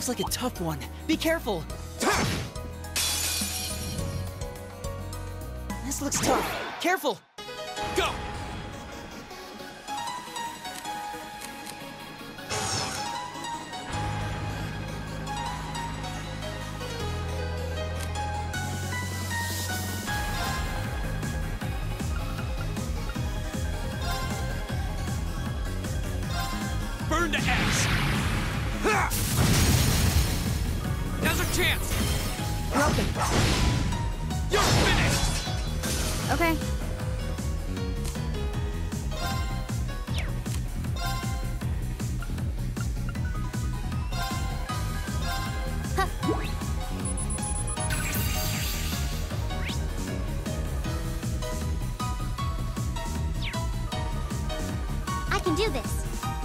looks like a tough one. Be careful. This looks tough. Careful. Go! Burn to ash! Ha! Now's our chance! Broken. You're finished! Okay. Huh. I can do this.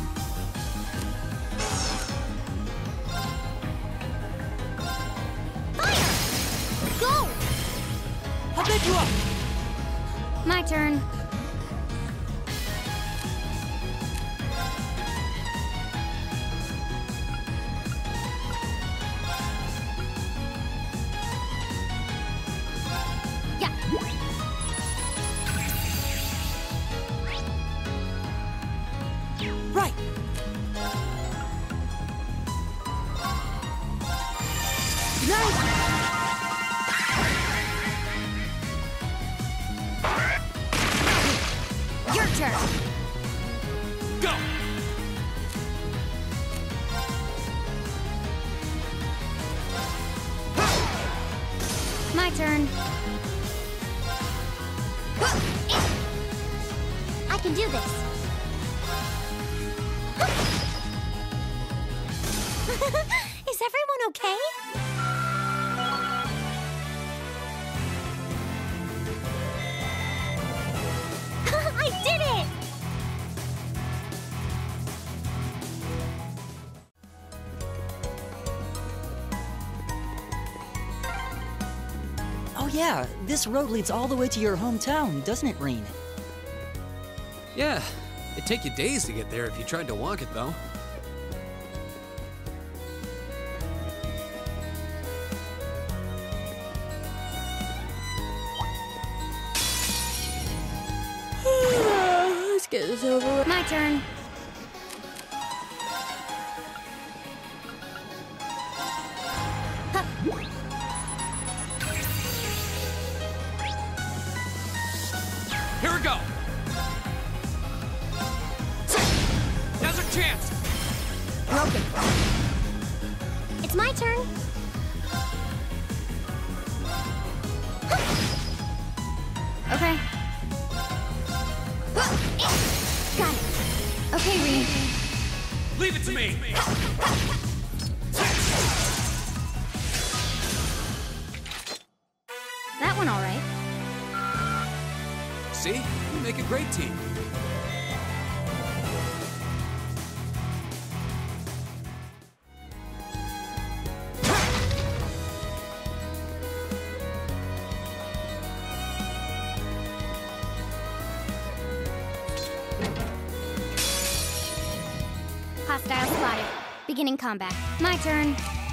Go! I'll pick you up. My turn. Yeah. Right. Nice. Your turn. Go! My turn. I can do this. Is everyone okay? I did it! Oh yeah, this road leads all the way to your hometown, doesn't it, Rean? Yeah, it'd take you days to get there if you tried to walk it, though. Let's get this over with. My turn. Huh. Here we go! Now's our chance! Broken. It's my turn. Okay. Got it. Okay, Rean. Leave it to me! That one all right. See? You make a great team. Hostile spotted. Beginning combat. My turn.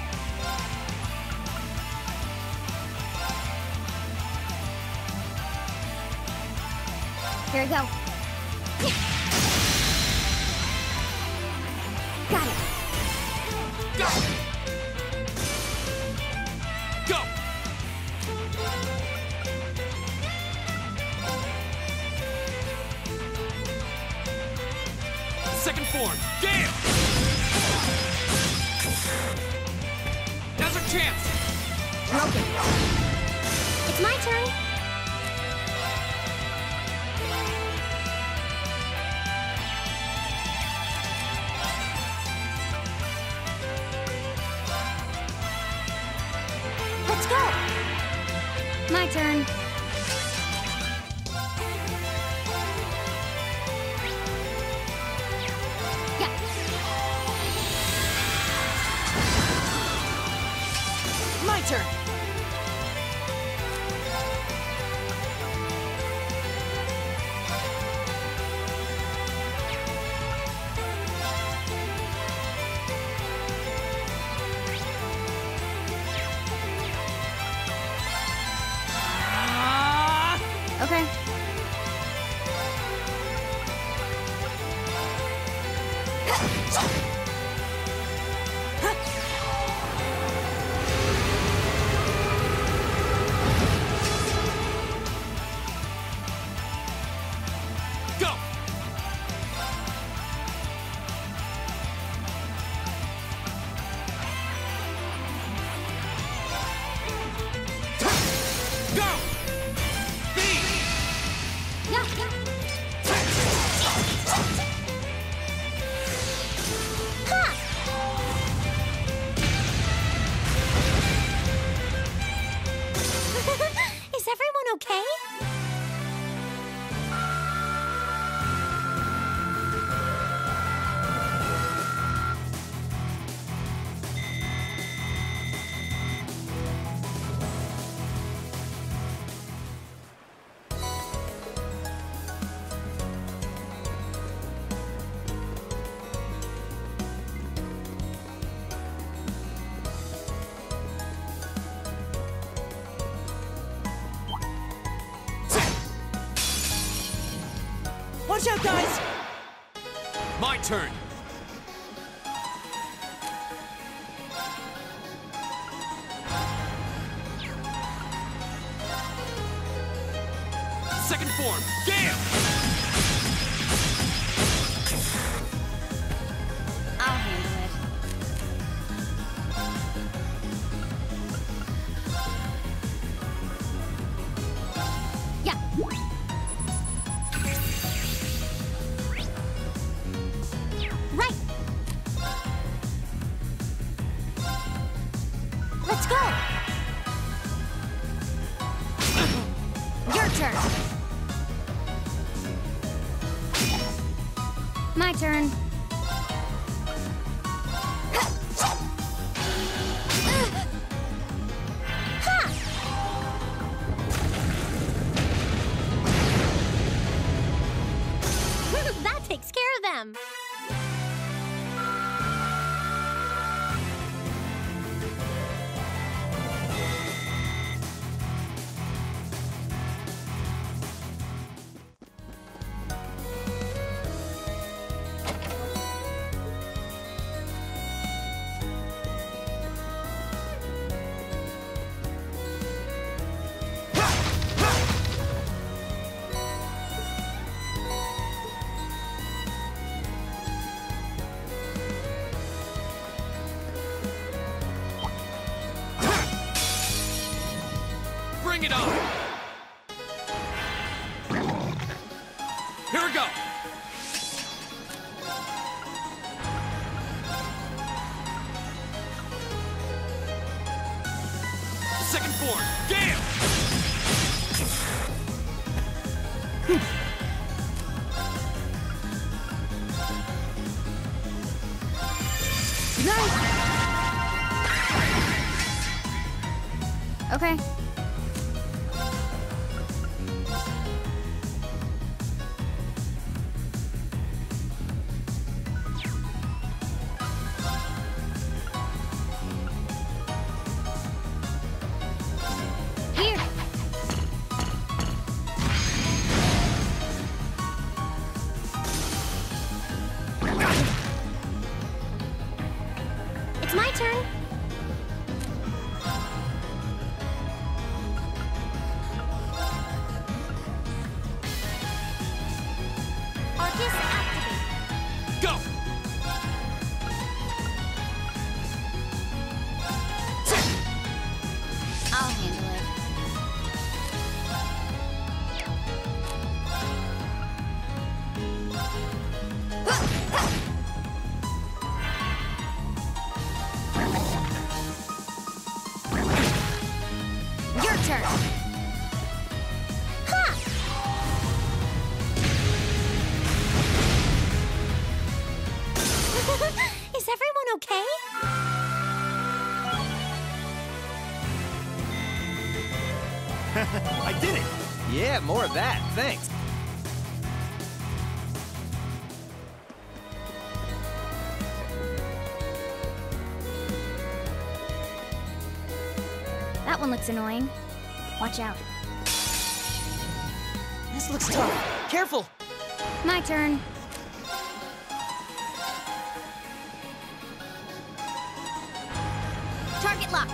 Here we go. Got it. Go! Go! Second form, Gale! Now's our chance! Broken. It's my turn. Let's go. My turn. Yeah. My turn. Okay. Go! Go! B! Yeah. Is everyone okay? Watch out, guys! My turn. Second form, Gale! I'll handle it. Yeah. Right. Let's go. Your turn. My turn. That takes care of them. Bring it on! Here we go! Second form, Gale! Okay. Here. It's my turn. Arcus activate. Go! I'll handle it. Your turn. Ha! Is everyone okay? I did it! Yeah, more of that. Thanks. That one looks annoying. Watch out. This looks tough. Careful! My turn. Target locked.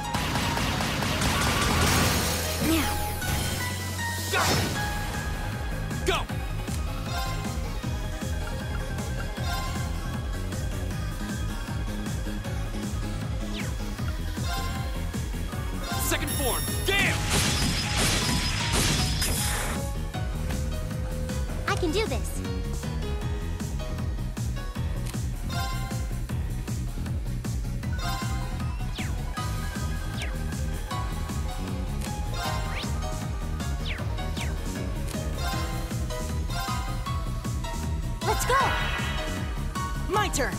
Now. Go! Go! Second form, Gale! I can do this. Let's go! My turn!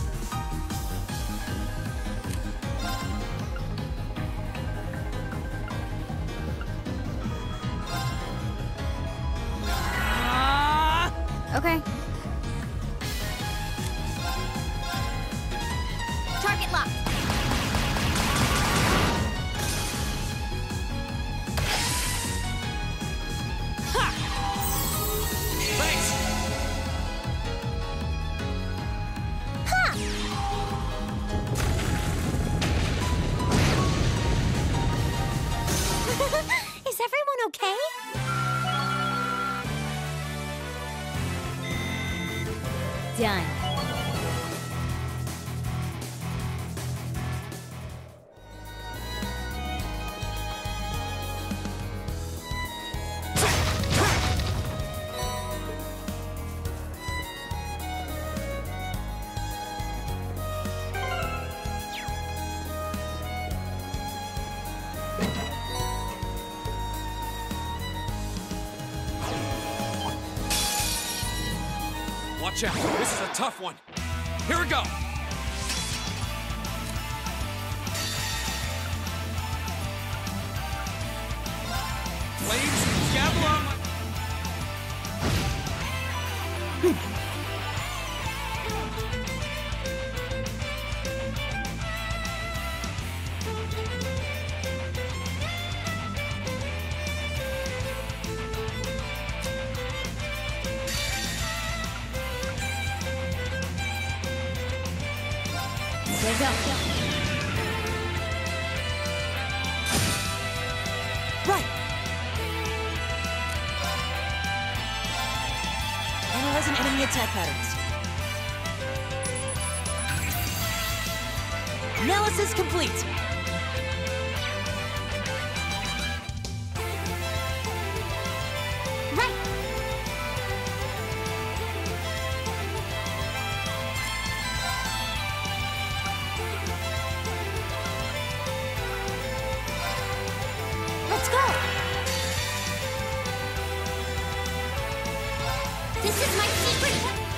Okay. Target locked. Thanks! Is everyone okay? Done. Watch out, this is a tough one. Here we go! Flames, gavel on my... There you go. Right! Analyzing enemy attack patterns. Analysis complete! Right. Let's go. This is my secret.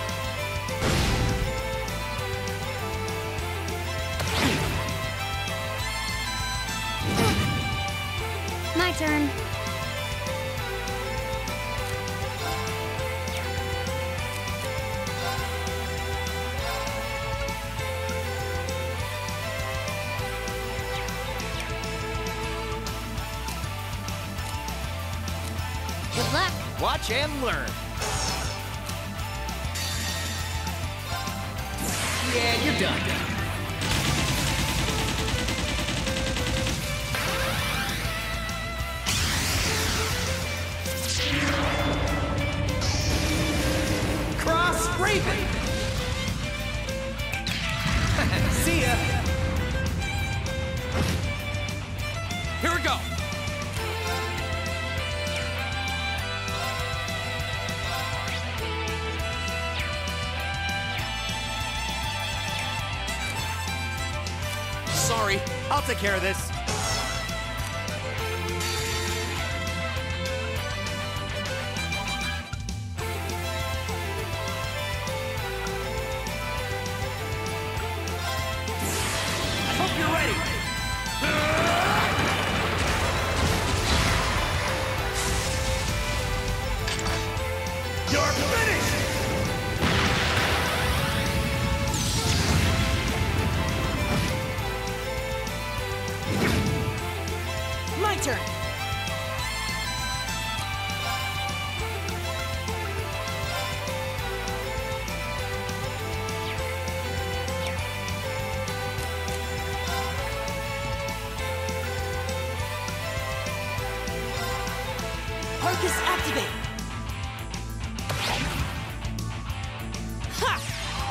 My turn. Good luck. Watch and learn. Yeah, you're done. Cross Raven! See ya! Here we go! Sorry. I'll take care of this. I hope you're ready. You're finished! My turn! Arcus activate! Ha!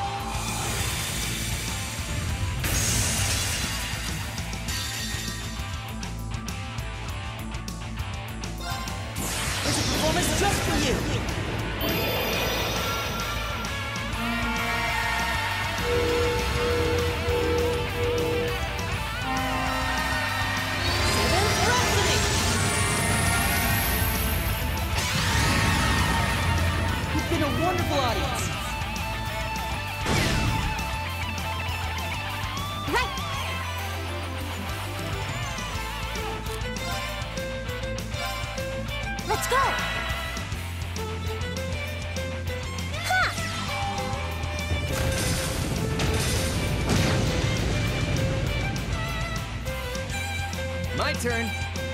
There's a performance just for you! Seventh Rhapsody! You've been a wonderful audience. Right! Let's go! Ha! My turn.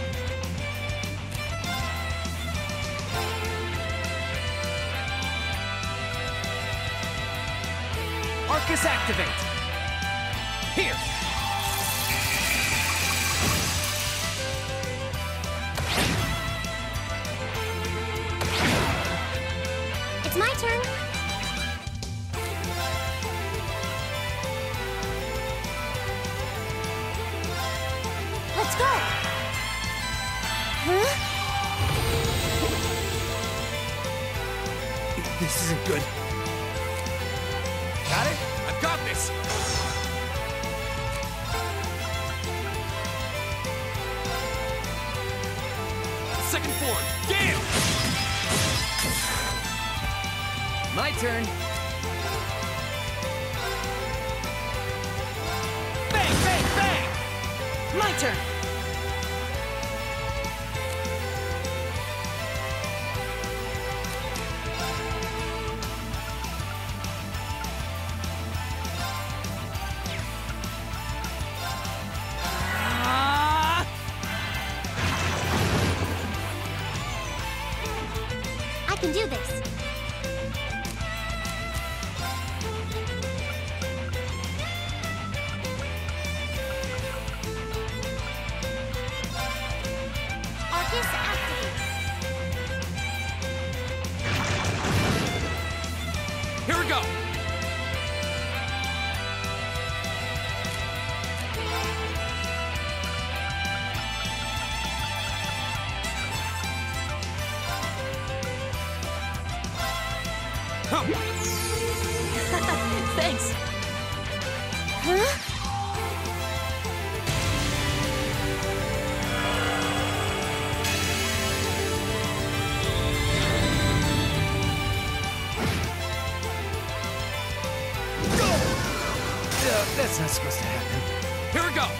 Arcus activate. Here. It's my turn. Let's go! Huh? This isn't good. Got it? I've got this! Second form, damn! My turn. Bang, bang, bang! My turn! Ah! I can do this. Arcus activate. Here we go! Huh. Thanks! Huh? That's not supposed to happen. Here we go!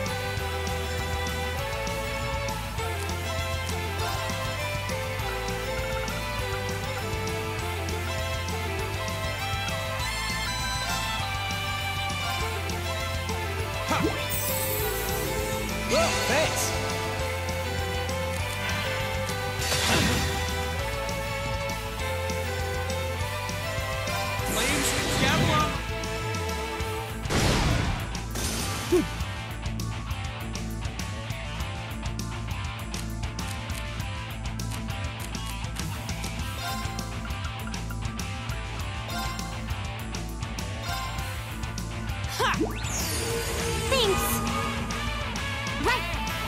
Whoa, thanks. Flames, gavel up! Thanks! Right!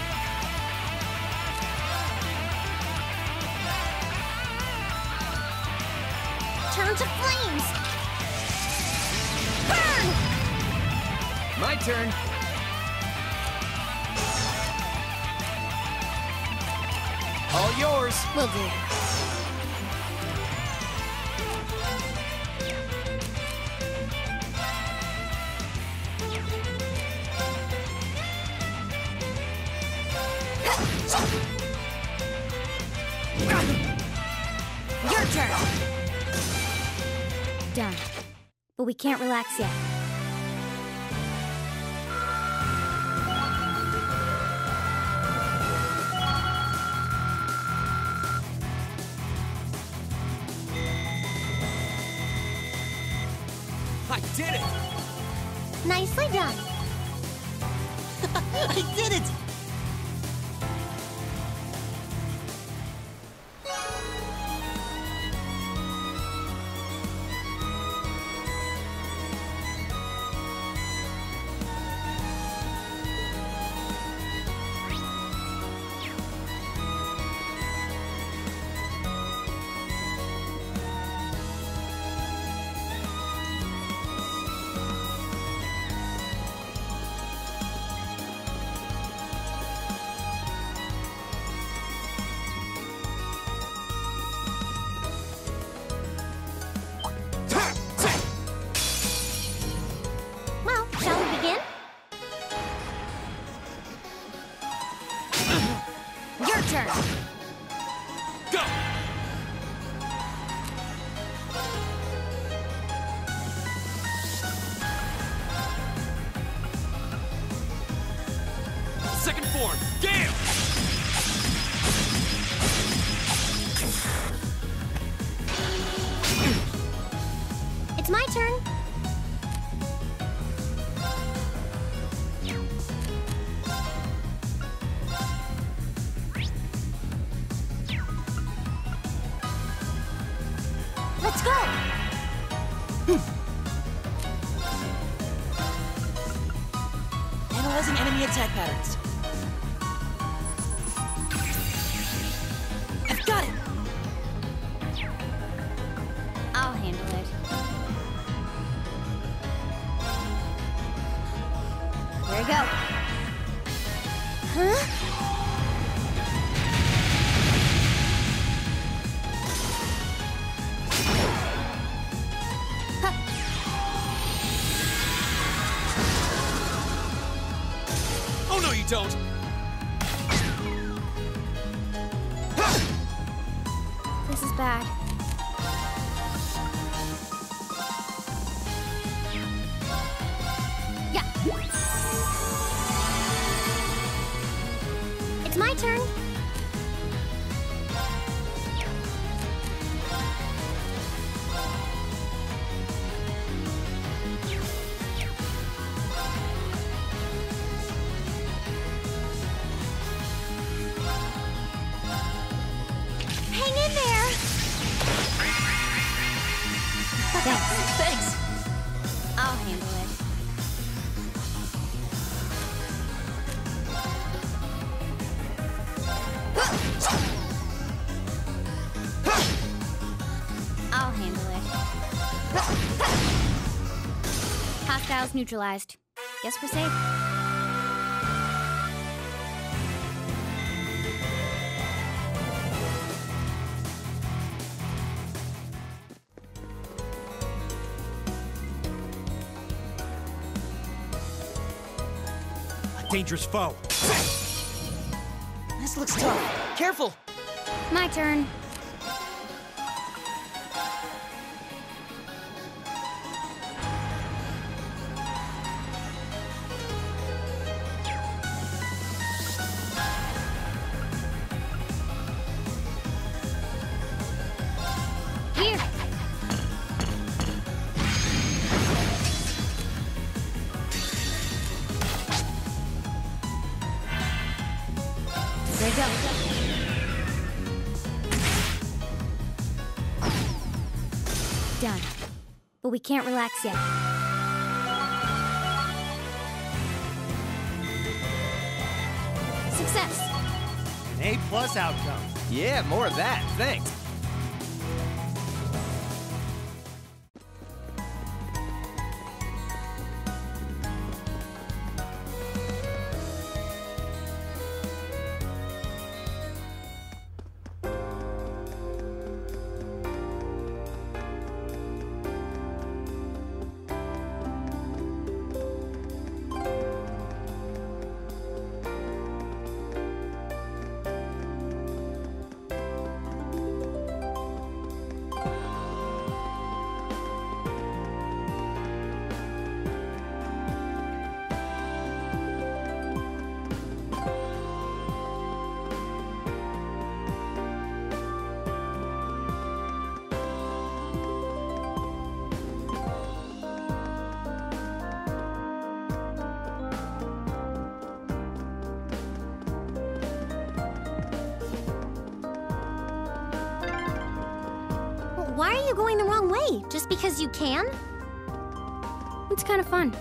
Turn to flames! Burn! My turn. All yours. Will do. Your turn! Done. But we can't relax yet. I did it! Nicely done. I did it! Your turn. Go! Second form, Gale! It's my turn. Let's go! Analyzing enemy attack patterns. I've got it! I'll handle it. Here we go. Huh? Oh no, you don't! This is bad. Yeah. It's my turn. Hang in there. Thanks! I'll handle it. I'll handle it. Hostiles neutralized. Guess we're safe. A dangerous foe. This looks tough. Careful! My turn. Here. There you go. Done. But we can't relax yet. Success. An A+ outcome. Yeah, more of that. Thanks. Why are you going the wrong way? Just because you can? It's kind of fun.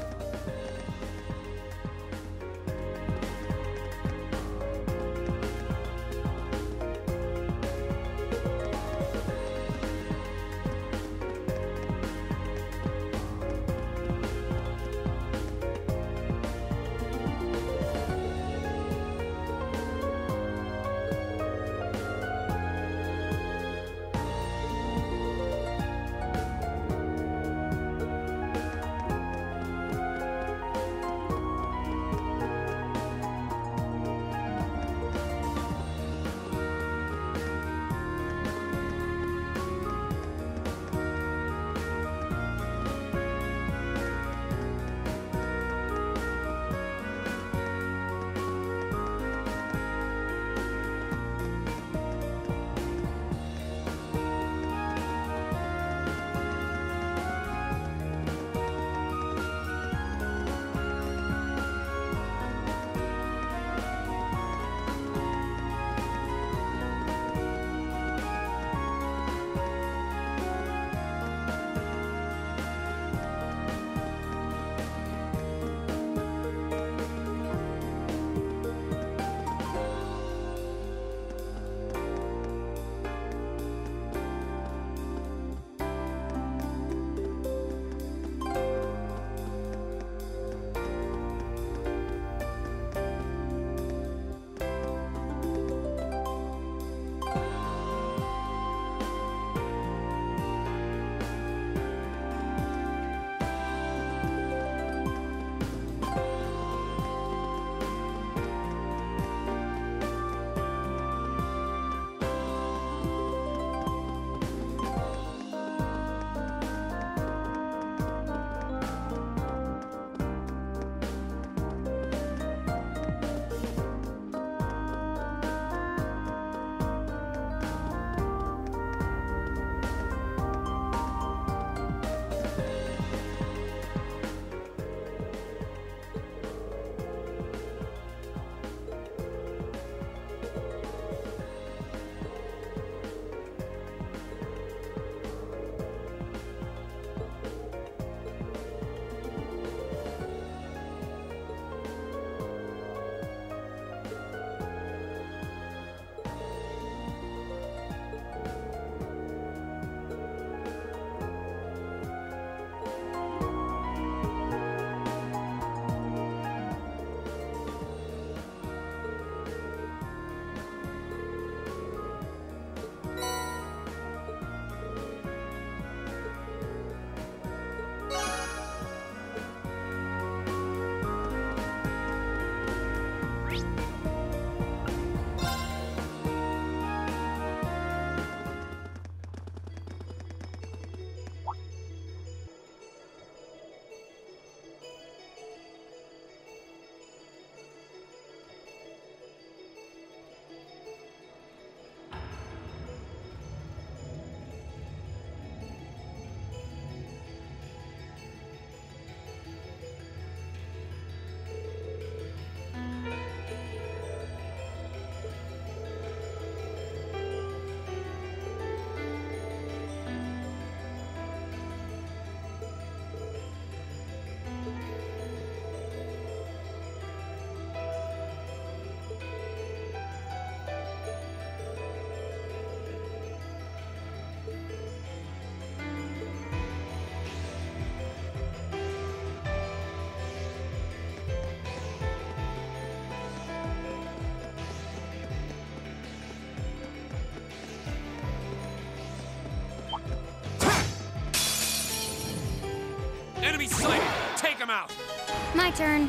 Enemy sighted! Take him out! My turn.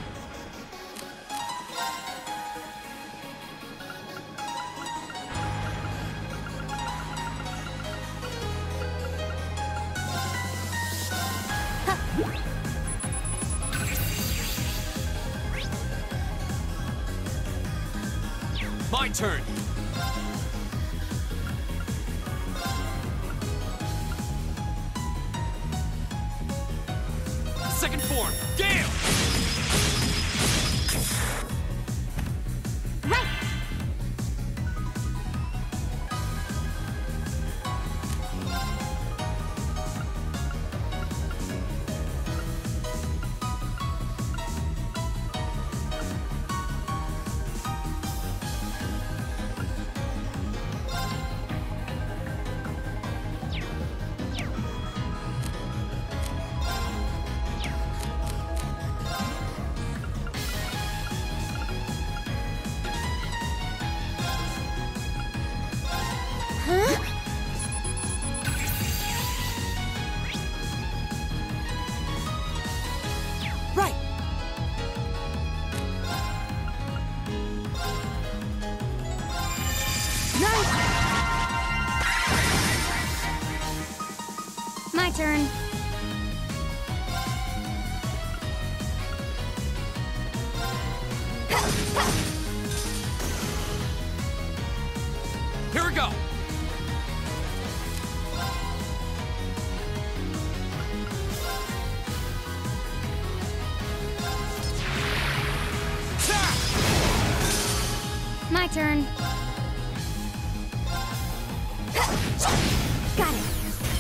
My turn! Second form, Gale! Right. Huh? Right! Nice. My turn. Here we go! My turn. Got it.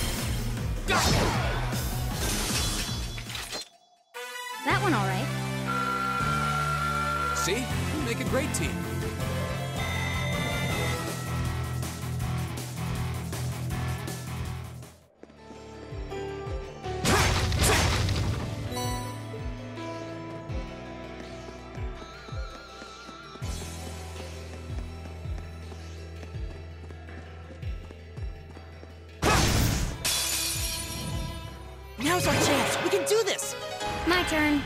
That one all right. See? We make a great team. Now's our chance! We can do this! My turn.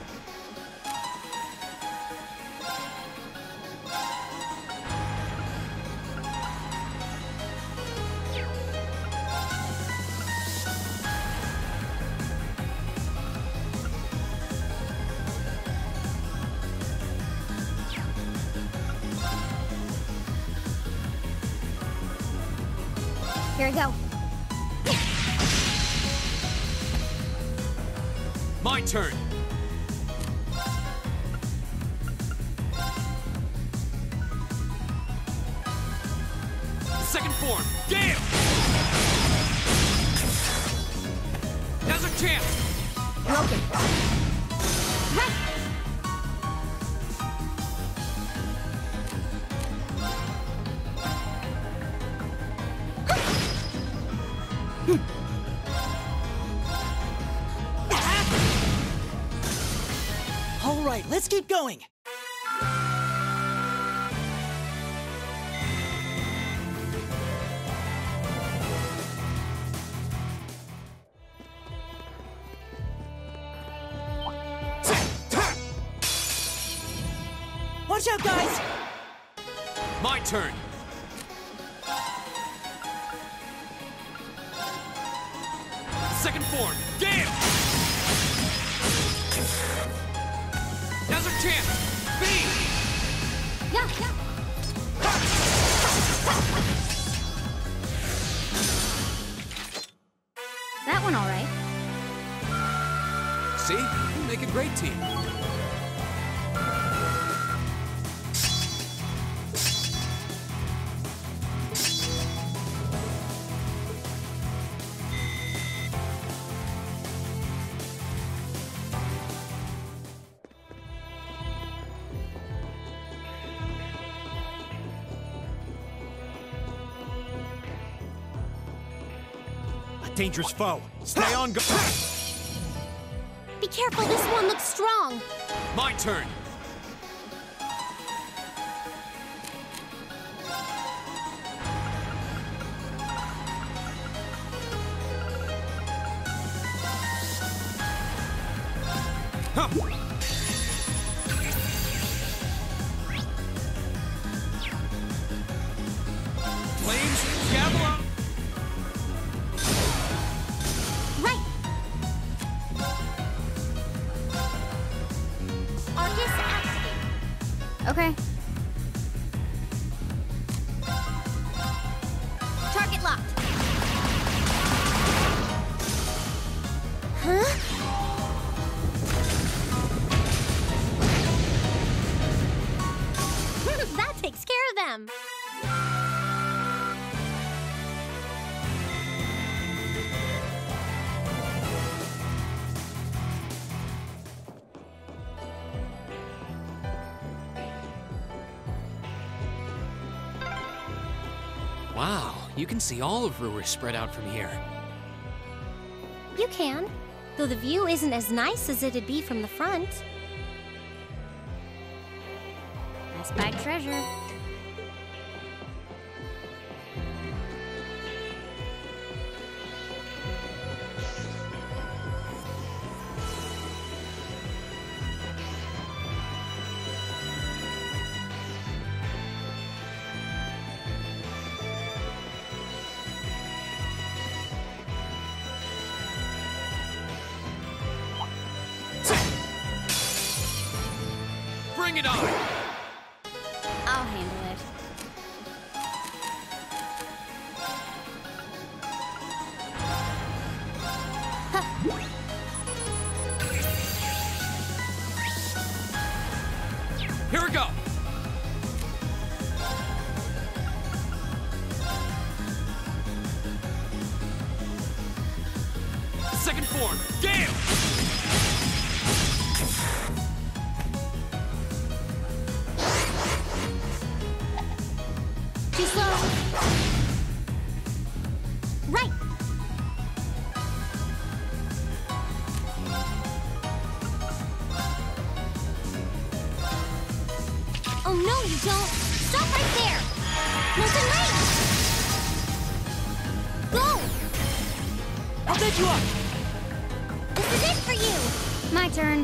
Here we go. My turn! Second form, Gale! Now's our chance! Broken. Right. All right, let's keep going! Watch out, guys! My turn! Second form, Gale! Now's our chance! Beam! Yeah, yeah. That one all right. See? We make a great team. Dangerous foe. Stay on go. Be careful, this one looks strong. My turn! Flames, Javelin! Right. Arcus activate. Okay. Target locked. Huh? That takes care of them. Wow, you can see all of Ruhr spread out from here. You can, though the view isn't as nice as it'd be from the front. I spied treasure. Bring it on! I'll handle it. Here we go! Second form, Gale! Too slow. Right. Oh no, you don't. Stop right there. Molten Rage. Go. I'll pick you up! This is it for you. My turn.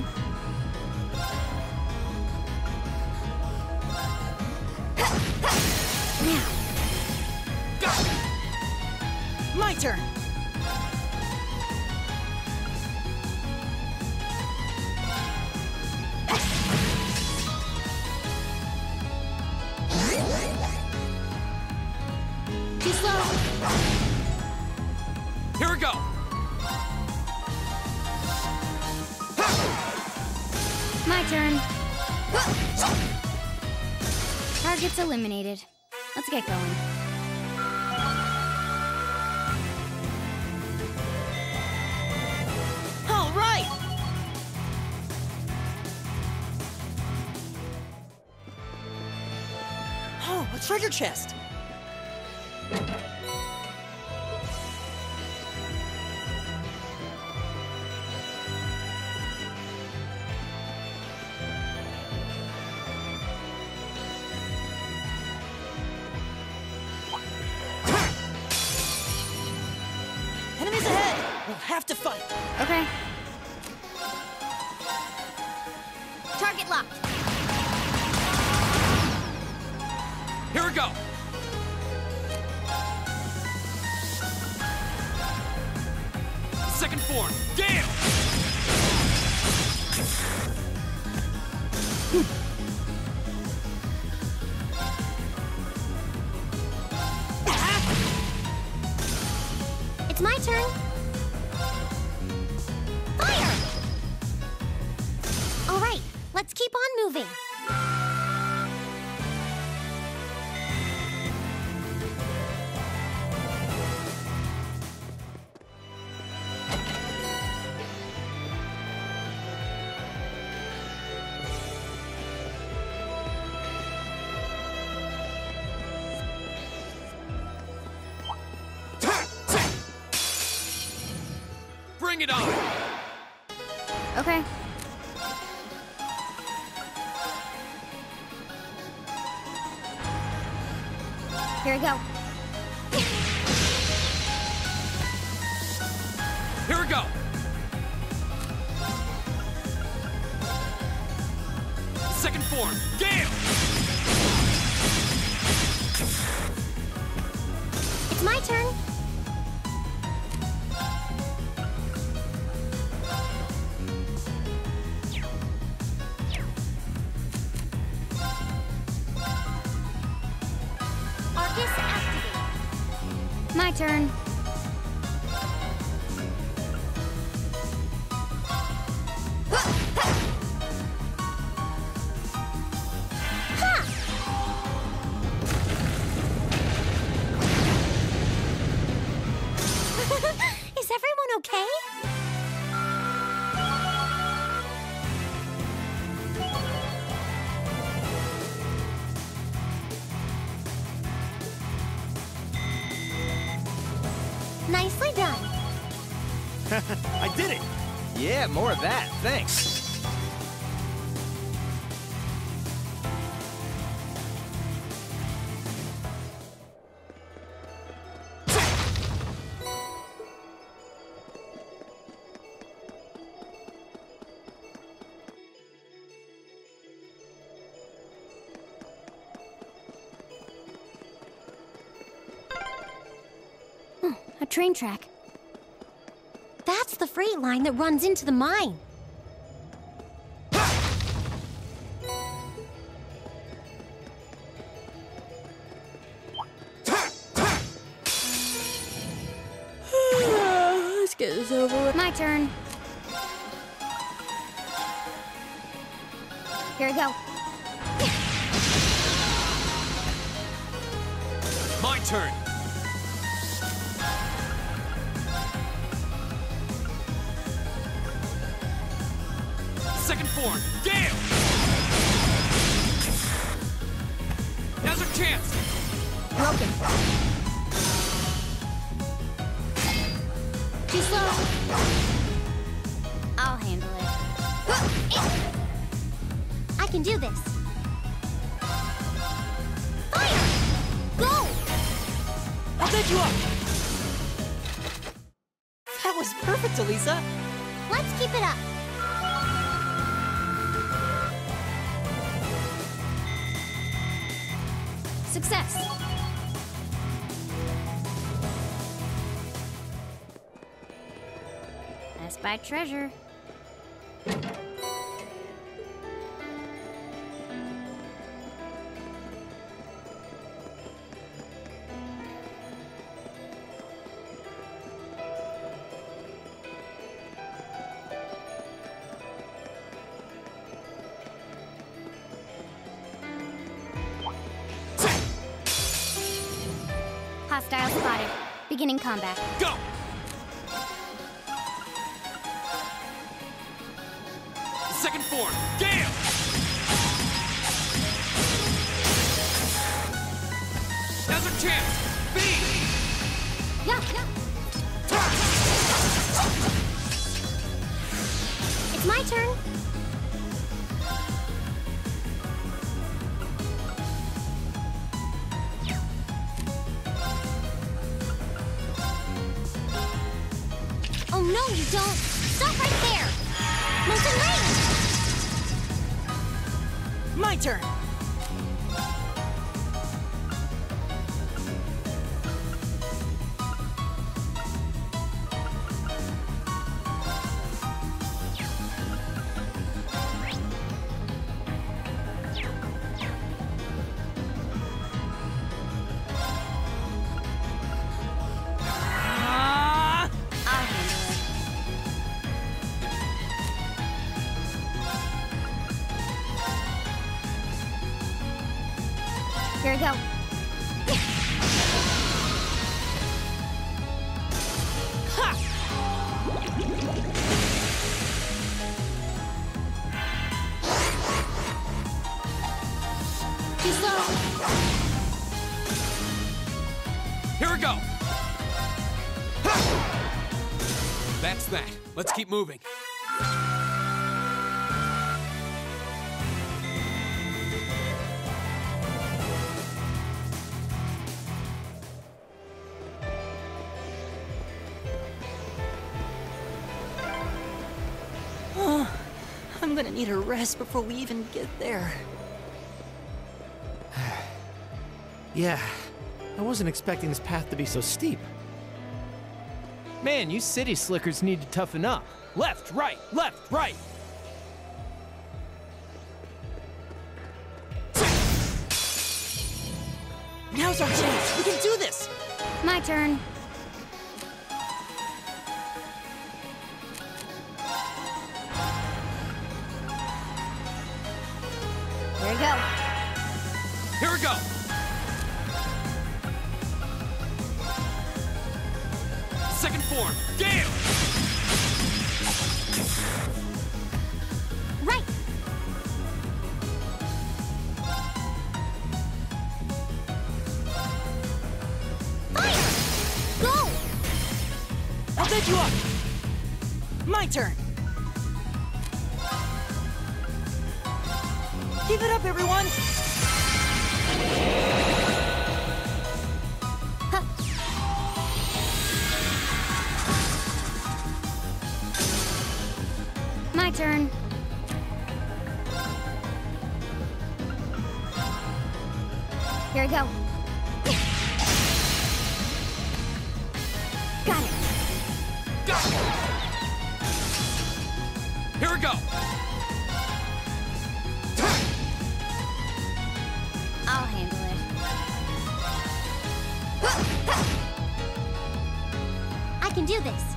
My turn! Too slow. Here we go! My turn. Target's eliminated. Let's get going. All right! Oh, a treasure chest! Enemies ahead! We'll have to fight! Okay. Target locked. Here we go! Second form, Gale! It's my turn. Fire! All right, let's keep on moving. Bring it on! Okay. Here we go. Here we go! form, Gale! It's my turn. Arcus activate. My turn. Is everyone okay? Nicely done. I did it! Yeah, more of that, thanks. A train track. That's the freight line that runs into the mine. Let's get this over with. My turn. Here we go. My turn! Second form, Gale! Now's our chance! Broken. Too slow. I'll handle it. I can do this. Fire! Go! I'll set you up! That was perfect, Elisa! Let's keep it up. Success. I spy treasure. Hostile spotted. Beginning combat. Go! Second form, Gale! Now's our chance! Beat! Yeah. It's my turn. Oh no, you don't! Stop right there! Molten Rain! My turn! I'll handle it. Here we go. Too slow. Here we go! That's that. Let's keep moving. I'm gonna need a rest before we even get there. Yeah, I wasn't expecting this path to be so steep. Man, you city slickers need to toughen up. Left, right, left, right. Now's our chance. We can do this. My turn. Here we go. Here we go. Second form. Gale! Right. Fire! Go! I'll set you up. My turn. Keep it up, everyone. Huh. My turn. Here we go. Got it. Go! Here we go. I'll handle it. I can do this.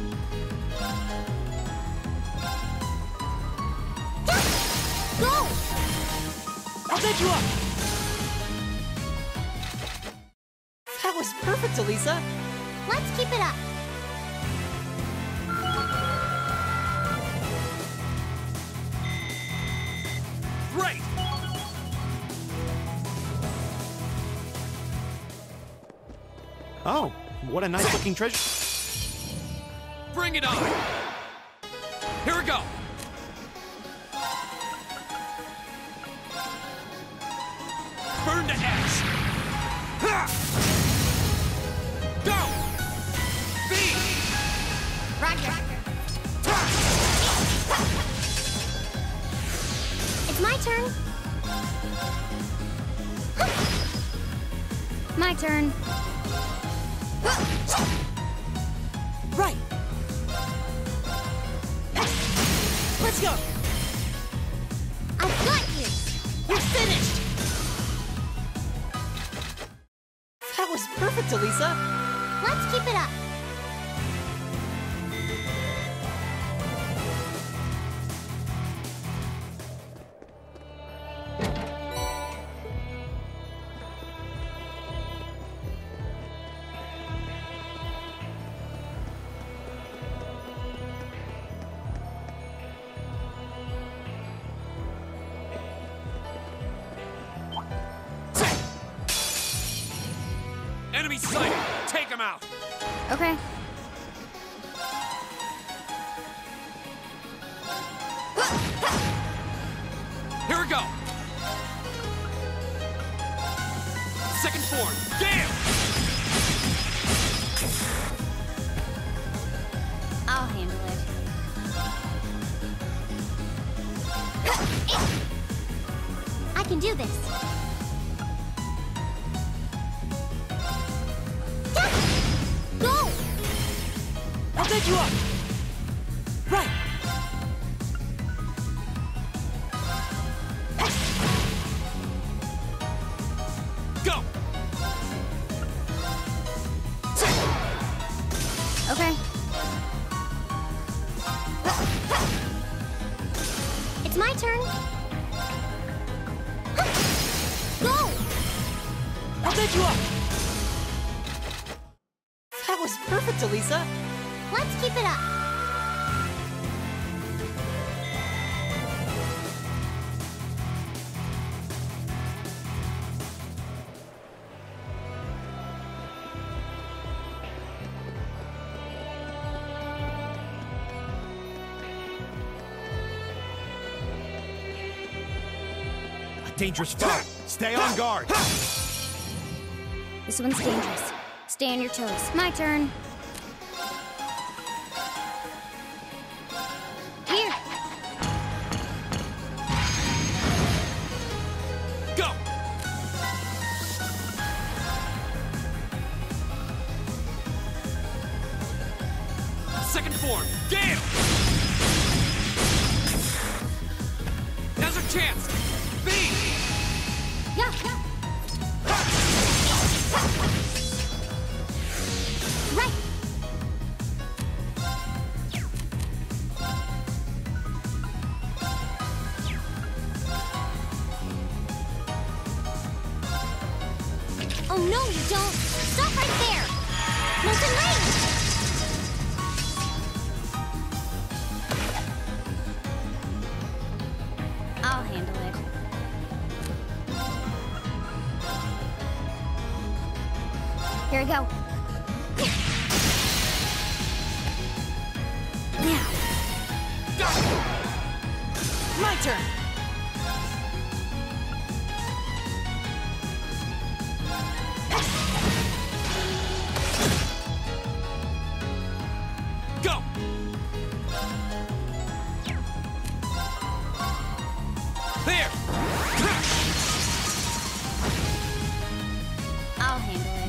Go! I'll set you up. That was perfect, Elisa. Let's keep it up. Great! Oh, what a nice-looking treasure. Bring it on! Here we go! Burn to ash! Ha! Go! B! Roger. It's my turn. My turn. Right. Let's go. I've got you. You're finished. That was perfect, Elisa. Let's keep it up. Enemy sighted! Take him out! Okay. Here we go! Second form. Gale! I'll handle it. I can do this. Go! I'll set you up. Right. Go! Okay. It's my turn. Go! I'll set you up. That was perfect, Elisa. Let's keep it up. Dangerous foe. Stay on guard. This one's dangerous. Stay on your toes. My turn. Here. Go! Second form, Gale! Now's our chance! B! Yeah. Right. Oh no, you don't! Stop right there! Molten Lane! I'll handle it. Here we go. Now. My turn. Go! There! I'll handle it.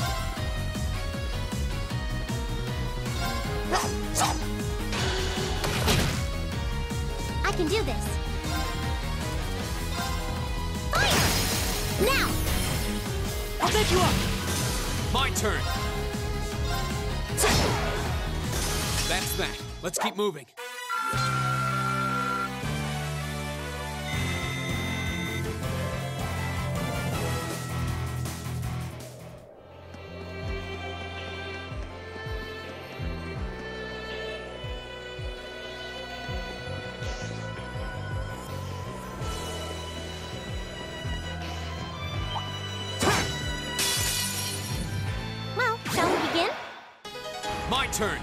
I can do this. Fire! Now! I'll take you up. My turn! That's that. Let's keep moving. Well, shall we begin? My turn!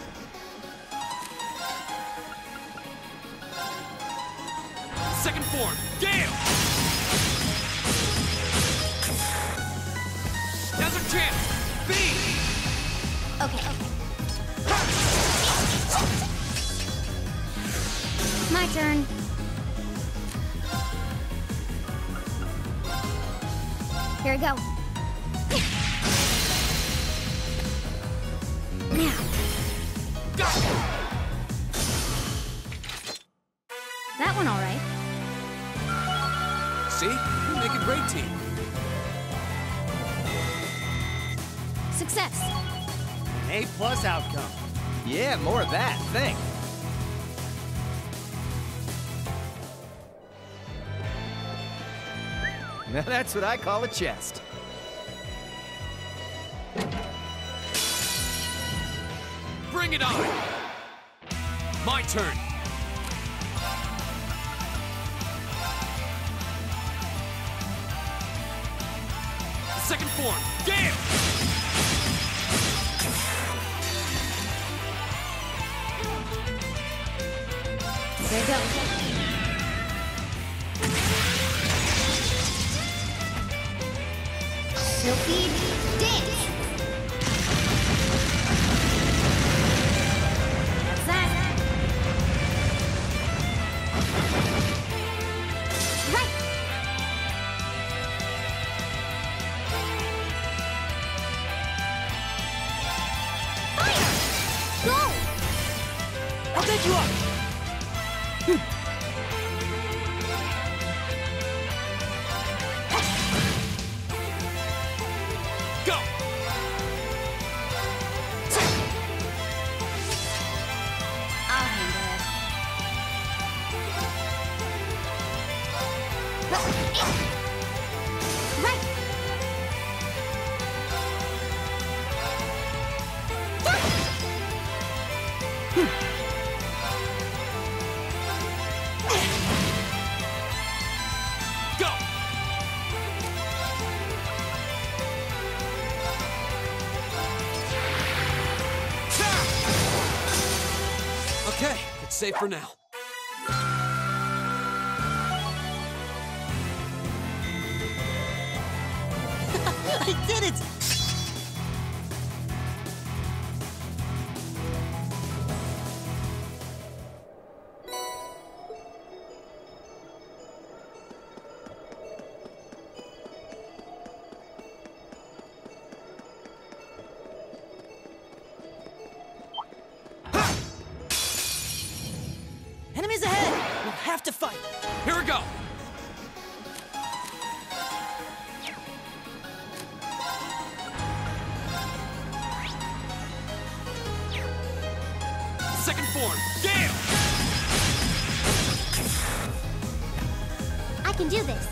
Second form, Gale! Now's our chance! B! Okay. My turn. Here we go. Now. That one all right. See? We make a great team. Success. An A+ outcome. Yeah, more of that, think. Now that's what I call a chest. Bring it on! My turn! Second form, Gale! Here we go. Silky dance. That's that. Right. Fire! Go! I'll take you up. Go! I'll handle Right. Go! Okay, it's safe for now. I did it. to fight! Here we go! Second form, Gale! I can do this.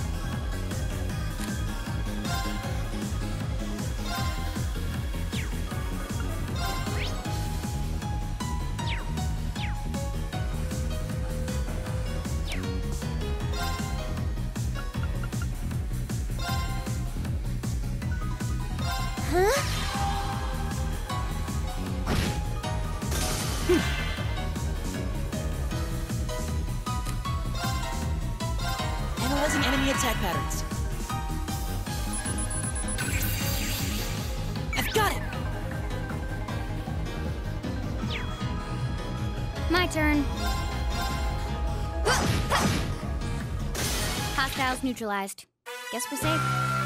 Analyzing enemy attack patterns. I've got it! My turn. Hostiles neutralized. Guess we're safe.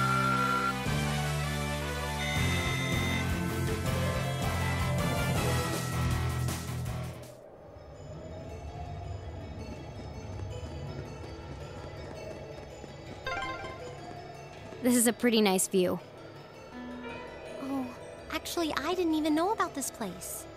This is a pretty nice view. Oh, actually, I didn't even know about this place.